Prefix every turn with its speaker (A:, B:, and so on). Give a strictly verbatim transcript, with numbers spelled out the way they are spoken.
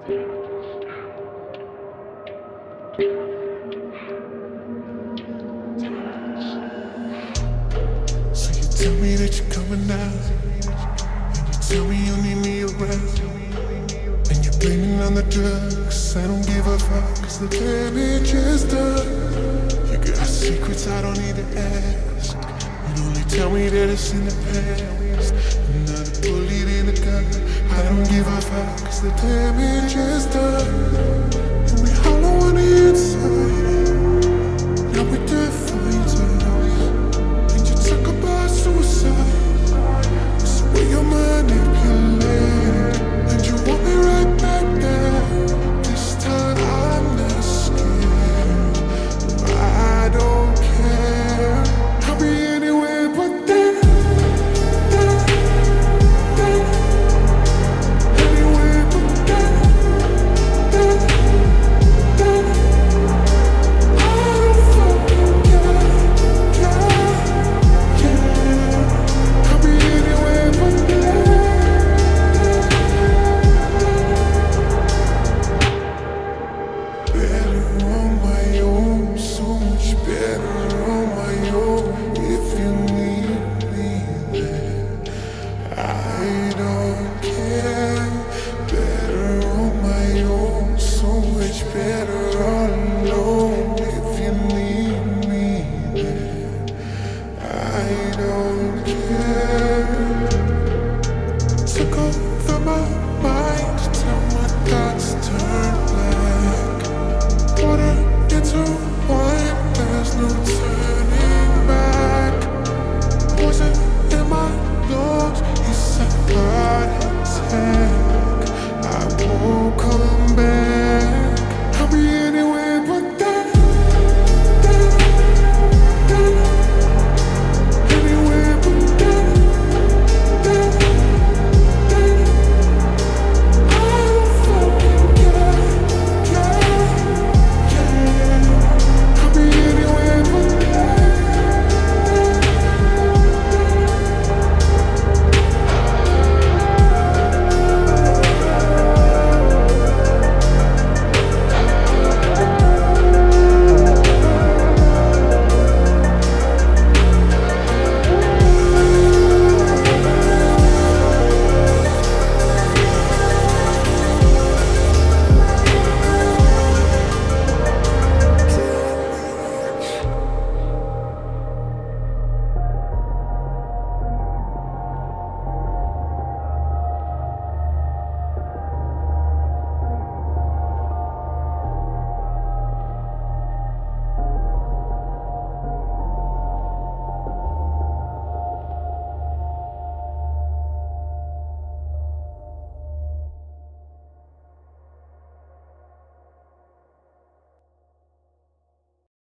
A: So you tell me that you're coming out, and you tell me you need me around, and you're blaming on the drugs. I don't give a fuck, cause the damage is done. You got secrets I don't need to ask. You only tell me that it's in the past. Another bullet in the gun. I don't give a fuck, cause the damage is done.